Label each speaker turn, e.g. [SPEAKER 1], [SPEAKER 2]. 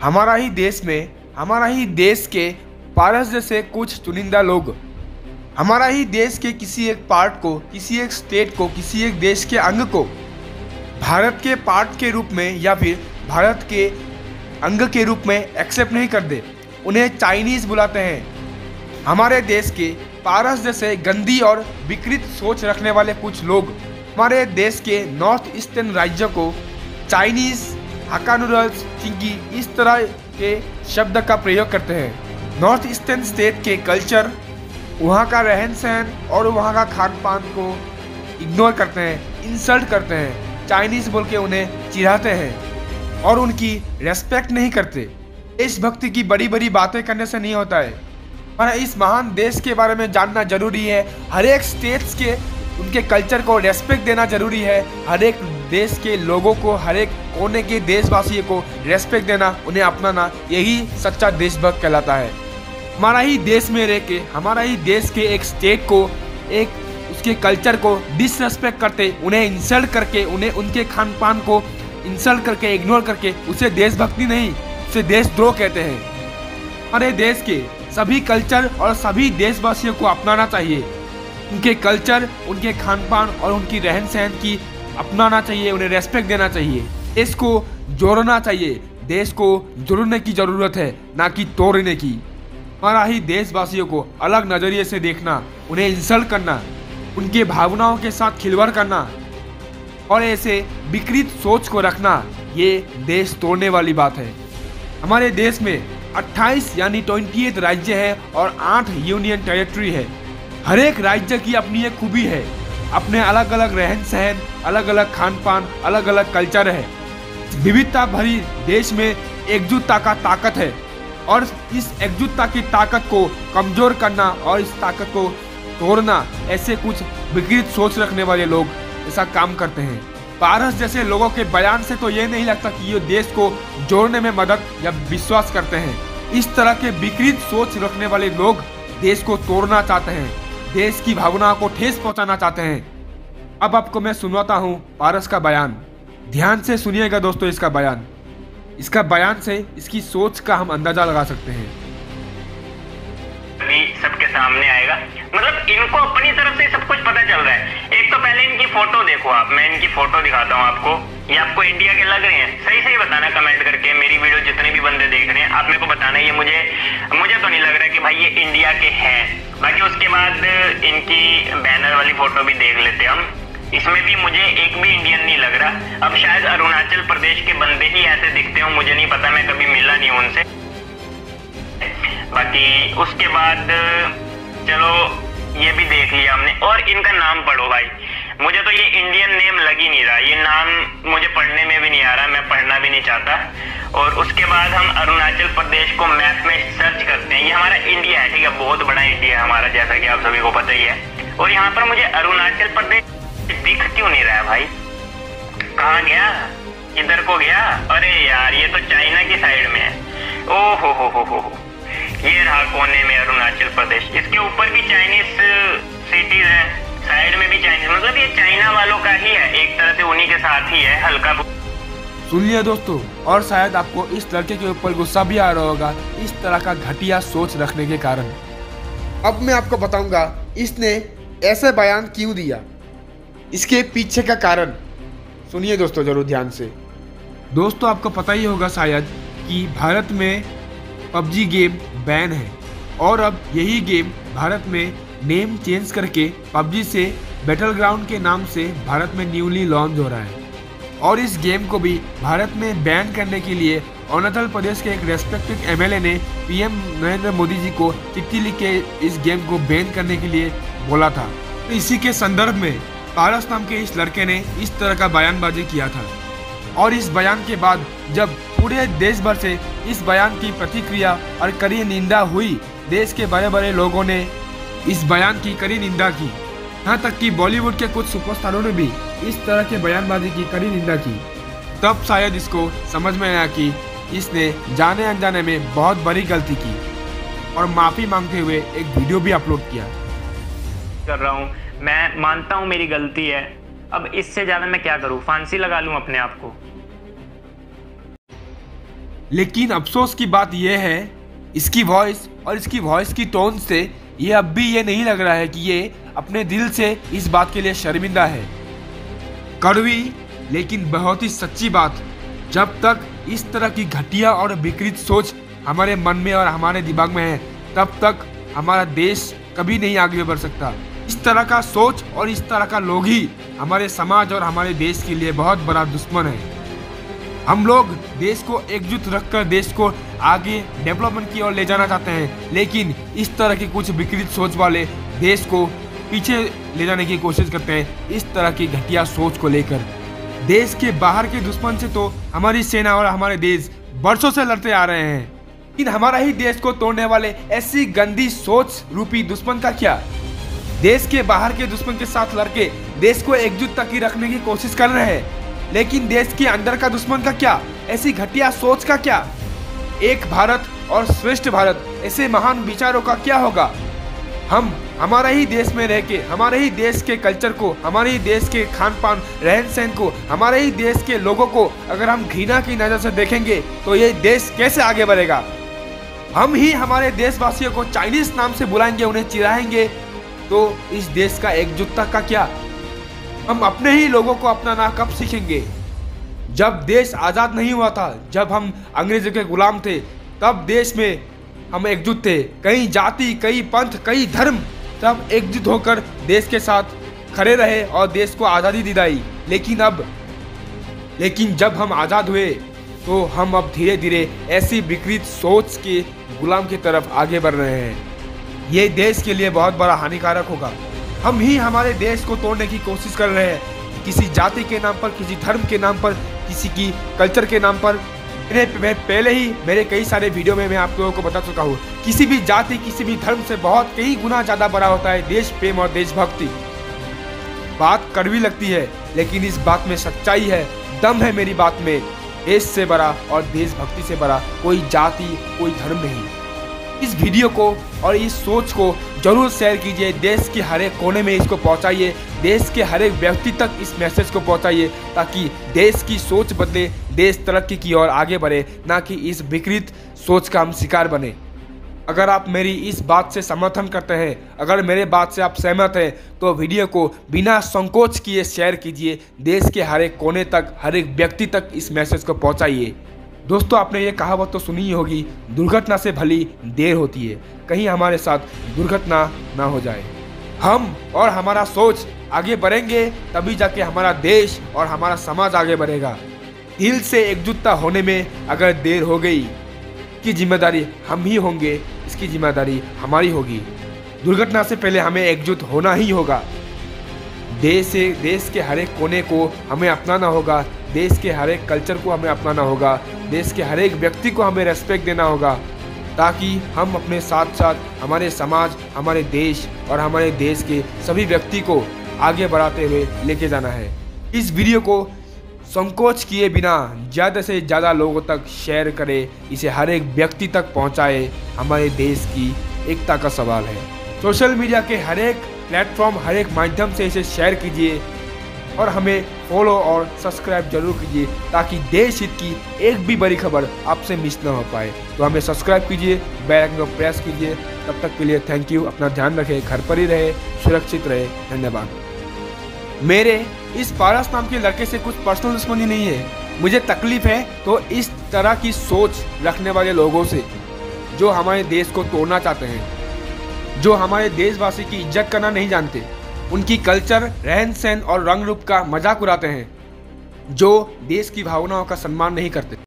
[SPEAKER 1] हमारा ही देश के पारस जैसे कुछ चुनिंदा लोग हमारा ही देश के किसी एक पार्ट को, किसी एक स्टेट को, किसी एक देश के अंग को भारत के पार्ट के रूप में या फिर भारत के अंग के रूप में एक्सेप्ट नहीं करते। उन्हें चाइनीज बुलाते हैं। हमारे देश के पारस जैसे गंदी और विकृत सोच रखने वाले कुछ लोग हमारे देश के नॉर्थ ईस्टर्न राज्यों को चाइनीज, हाका नूडल्स, चिंकी इस तरह के शब्द का प्रयोग करते हैं। नॉर्थ ईस्टर्न स्टेट के कल्चर, वहाँ का रहन सहन और वहाँ का खान पान को इग्नोर करते हैं, इंसल्ट करते हैं, चाइनीज बोल के उन्हें चिढ़ाते हैं और उनकी रेस्पेक्ट नहीं करते। देशभक्ति की बड़ी बड़ी बातें करने से नहीं होता है। हमारा इस महान देश के बारे में जानना जरूरी है। हर एक स्टेट्स के उनके कल्चर को रेस्पेक्ट देना जरूरी है। हर एक देश के लोगों को, हर एक कोने के देशवासियों को रेस्पेक्ट देना, उन्हें अपनाना, यही सच्चा देशभक्त कहलाता है। हमारा ही देश में रह के, हमारा ही देश के एक स्टेट को, एक उसके कल्चर को डिसरेस्पेक्ट करते, उन्हें इंसल्ट करके, उन्हें उनके खान पान को इंसल्ट करके, इग्नोर करके, उसे देशभक्ति नहीं, उसे देशद्रोह कहते हैं। हमारे देश के सभी कल्चर और सभी देशवासियों को अपनाना चाहिए। उनके कल्चर, उनके खान पान और उनकी रहन सहन की अपनाना चाहिए, उन्हें रेस्पेक्ट देना चाहिए। देश को जोड़ना चाहिए। देश को जोड़ने की जरूरत है, ना कि तोड़ने की। हमारा ही देशवासियों को अलग नजरिए से देखना, उन्हें इंसल्ट करना, उनके भावनाओं के साथ खिलवाड़ करना और ऐसे विकृत सोच को रखना, ये देश तोड़ने वाली बात है। हमारे देश में 28 यानी 28 राज्य है और 8 यूनियन टेरिटरी है। हर एक राज्य की अपनी एक खूबी है, अपने अलग अलग रहन सहन, अलग अलग खान पान, अलग अलग कल्चर है। विविधता भरी देश में एकजुटता का ताकत है और इस एकजुटता की ताकत को कमजोर करना और इस ताकत को तोड़ना, ऐसे कुछ विकृत सोच रखने वाले लोग ऐसा काम करते हैं। पारस जैसे लोगों के बयान से तो ये नहीं लगता कि ये देश को जोड़ने में मदद या विश्वास करते हैं। इस तरह के विकृत सोच रखने वाले लोग देश को तोड़ना चाहते हैं, देश की भावनाओं को ठेस पहुंचाना चाहते हैं। अब आपको मैं सुनाता हूँ पारस का बयान। ध्यान से सुनिएगा दोस्तों इसका बयान। इसका बयान से इसकी सोच का हम अंदाजा लगा सकते हैं।
[SPEAKER 2] सबके सामने आएगा, मतलब इनको अपनी तरफ से सब कुछ पता चल रहा है। एक तो पहले इनकी फोटो देखो आप, मैं इनकी फोटो दिखाता हूँ आपको। ये आपको इंडिया के लग रहे हैं? सही सही बताना कमेंट करके। मेरी वीडियो जितने भी बंदे देख रहे हैं, आप मेरे को बताना ये मुझे तो नहीं लग रहा कि भाई ये इंडिया के हैं। बाकी उसके बाद इनकी बैनर वाली फोटो भी देख लेते हम। इसमें भी मुझे एक भी इंडियन नहीं लग रहा। अब शायद अरुणाचल प्रदेश के बंदे ही ऐसे दिखते हो, मुझे नहीं पता, मैं कभी मिला नहीं उनसे। बाकी उसके बाद चलो ये भी देख लिया हमने। और इनका नाम पढ़ो भाई, मुझे तो ये इंडियन नेम लग ही नहीं रहा। ये नाम मुझे पढ़ने में भी नहीं आ रहा, मैं पढ़ना भी नहीं चाहता। और उसके बाद हम अरुणाचल प्रदेश को मैप में सर्च करते हैं। ये हमारा इंडिया है, ठीक है, बहुत बड़ा इंडिया है हमारा, जैसा कि आप सभी को पता ही है। और यहाँ पर मुझे अरुणाचल प्रदेश दिख क्यों नहीं रहा है भाई? कहाँ गया? इधर को गया? अरे यार ये तो चाइना की साइड में है। ओ हो, ये रहा कोने में अरुणाचल प्रदेश। इसके ऊपर भी चाइनीज सिटीज है, साइड में भी चाइनीज, मतलब ये चाइना वालों का ही है, एक तरह से उन्हीं के साथ ही है हल्का।
[SPEAKER 1] सुन लिया दोस्तों, और शायद आपको इस लड़के के ऊपर गुस्सा भी आ रहा होगा इस तरह का घटिया सोच रखने के कारण। अब मैं आपको बताऊंगा इसने ऐसे बयान क्यों दिया, इसके पीछे का कारण। सुनिए दोस्तों जरूर ध्यान से। दोस्तों आपको पता ही होगा शायद कि भारत में पबजी गेम बैन है और अब यही गेम भारत में नेम चेंज करके पबजी से बैटल ग्राउंड के नाम से भारत में न्यूली लॉन्च हो रहा है। और इस गेम को भी भारत में बैन करने के लिए अरुणाचल प्रदेश के एक रेस्पेक्टेड एमएलए ने पीएम नरेंद्र मोदी जी को चिट्ठी लिख के इस गेम को बैन करने के लिए बोला था। तो इसी के संदर्भ में पारस नाम के इस लड़के ने इस तरह का बयानबाजी किया था। और इस बयान के बाद जब पूरे देश भर से इस बयान की प्रतिक्रिया और कड़ी निंदा हुई, देश के बड़े बड़े लोगों ने इस बयान की कड़ी निंदा की। यहाँ तक कि बॉलीवुड के कुछ सुपरस्टारों ने भी इस तरह के बयानबाजी की कड़ी निंदा की। तब शायद इसको समझ में आया कि इसने जाने अनजाने में बहुत बड़ी गलती की और माफ़ी मांगते हुए एक वीडियो भी अपलोड किया।
[SPEAKER 2] कर रहा हूँ, मैं मानता हूँ मेरी गलती है। अब इससे ज़्यादा मैं क्या करूँ? फांसी लगा लूँ अपने आप को?
[SPEAKER 1] लेकिन अफसोस की बात यह है, इसकी वॉइस और इसकी वॉइस की टोन से ये अब भी ये नहीं लग रहा है कि ये अपने दिल से इस बात के लिए शर्मिंदा है। कड़वी लेकिन बहुत ही सच्ची बात, जब तक इस तरह की घटिया और विकृत सोच हमारे मन में और हमारे दिमाग में है, तब तक हमारा देश कभी नहीं आगे बढ़ सकता। इस तरह का सोच और इस तरह का लोग ही हमारे समाज और हमारे देश के लिए बहुत बड़ा दुश्मन है। हम लोग देश को एकजुट रखकर देश को आगे डेवलपमेंट की ओर ले जाना चाहते हैं, लेकिन इस तरह की कुछ विकृत सोच वाले देश को पीछे ले जाने की कोशिश करते हैं। इस तरह की घटिया सोच को लेकर देश के बाहर के दुश्मन से तो हमारी सेना और हमारे देश बरसों से लड़ते आ रहे हैं, लेकिन हमारा ही देश को तोड़ने वाले ऐसी गंदी सोच रूपी दुश्मन का क्या? देश के बाहर के दुश्मन के साथ लड़के देश को एकजुट तक ही रखने की कोशिश कर रहे हैं, लेकिन देश के अंदर का दुश्मन का क्या? ऐसी घटिया सोच का क्या? एक भारत और श्रेष्ठ भारत ऐसे महान विचारों का क्या होगा? हम हमारा ही देश में रह के हमारे ही देश के कल्चर को, हमारे ही देश के खान पान रहन सहन को, हमारे ही देश के लोगों को अगर हम घृणा की नज़र से देखेंगे तो ये देश कैसे आगे बढ़ेगा? हम ही हमारे देशवासियों को चाइनीज नाम से बुलाएंगे, उन्हें चिढ़ाएंगे, तो इस देश का एकजुटता का क्या? हम अपने ही लोगों को अपनाना कब सीखेंगे? जब देश आज़ाद नहीं हुआ था, जब हम अंग्रेजों के गुलाम थे, तब देश में हम एकजुट थे। कई जाति, कई पंथ, कई धर्म सब एकजुट होकर देश के साथ खड़े रहे और देश को आज़ादी दिलाई। लेकिन जब हम आज़ाद हुए तो हम अब धीरे धीरे ऐसी विकृत सोच के गुलाम की तरफ आगे बढ़ रहे हैं। ये देश के लिए बहुत बड़ा हानिकारक होगा। हम ही हमारे देश को तोड़ने की कोशिश कर रहे हैं, किसी जाति के नाम पर, किसी धर्म के नाम पर, किसी की कल्चर के नाम पर। मैं पहले ही मेरे कई सारे वीडियो में मैं आप लोगों को बता चुका हूँ, किसी भी जाति, किसी भी धर्म से बहुत कई गुना ज़्यादा बड़ा होता है देश प्रेम और देशभक्ति। बात कड़वी लगती है, लेकिन इस बात में सच्चाई है, दम है मेरी बात में। देश से बड़ा और देशभक्ति से बड़ा कोई जाति, कोई धर्म नहीं। इस वीडियो को और इस सोच को जरूर शेयर कीजिए, देश के हर एक कोने में इसको पहुंचाइए, देश के हर एक व्यक्ति तक इस मैसेज को पहुंचाइए, ताकि देश की सोच बदले, देश तरक्की की ओर आगे बढ़े, ना कि इस विकृत सोच का हम शिकार बने। अगर आप मेरी इस बात से समर्थन करते हैं, अगर मेरे बात से आप सहमत हैं, तो वीडियो को बिना संकोच किए शेयर कीजिए, देश के हर एक कोने तक, हर एक व्यक्ति तक इस मैसेज को पहुंचाइए। दोस्तों, आपने ये कहावत तो सुनी ही होगी, दुर्घटना से भली देर होती है। कहीं हमारे साथ दुर्घटना ना हो जाए। हम और हमारा सोच आगे बढ़ेंगे, तभी जाके हमारा देश और हमारा समाज आगे बढ़ेगा। दिल से एकजुटता होने में अगर देर हो गई, इसकी जिम्मेदारी हम ही होंगे, इसकी जिम्मेदारी हमारी होगी। दुर्घटना से पहले हमें एकजुट होना ही होगा। देश के हर एक कोने को हमें अपनाना होगा, देश के हर एक कल्चर को हमें अपनाना होगा, देश के हर एक व्यक्ति को हमें रेस्पेक्ट देना होगा, ताकि हम अपने साथ साथ हमारे समाज, हमारे देश और हमारे देश के सभी व्यक्ति को आगे बढ़ाते हुए लेके जाना है। इस वीडियो को संकोच किए बिना ज़्यादा से ज़्यादा लोगों तक शेयर करें, इसे हर एक व्यक्ति तक पहुंचाए। हमारे देश की एकता का सवाल है। सोशल मीडिया के हर एक प्लेटफॉर्म, हर एक माध्यम से इसे शेयर कीजिए और हमें फॉलो और सब्सक्राइब जरूर कीजिए, ताकि देश हित की एक भी बड़ी खबर आपसे मिस ना हो पाए। तो हमें सब्सक्राइब कीजिए, बेल आइकन को प्रेस कीजिए। तब तक के लिए थैंक यू। अपना ध्यान रखें, घर पर ही रहे, सुरक्षित रहे। धन्यवाद। मेरे इस पारस नाम के लड़के से कुछ पर्सनल दुश्मनी नहीं है। मुझे तकलीफ है तो इस तरह की सोच रखने वाले लोगों से, जो हमारे देश को तोड़ना चाहते हैं, जो हमारे देशवासी की इज्जत करना नहीं जानते, उनकी कल्चर, रहन सहन और रंग रूप का मजाक उड़ाते हैं, जो देश की भावनाओं का सम्मान नहीं करते।